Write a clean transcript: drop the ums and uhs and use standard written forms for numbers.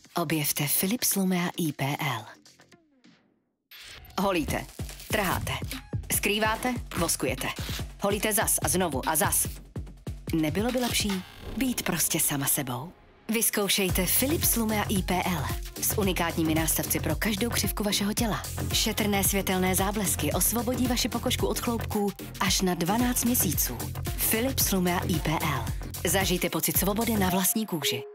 Objevte Philips Lumea IPL. Holíte, trháte, skrýváte, voskujete. Holíte zas a znovu a zas. Nebylo by lepší být prostě sama sebou? Vyzkoušejte Philips Lumea IPL s unikátními nástavci pro každou křivku vašeho těla. Šetrné světelné záblesky osvobodí vaši pokožku od chloupků až na 12 měsíců. Philips Lumea IPL. Zažijte pocit svobody na vlastní kůži.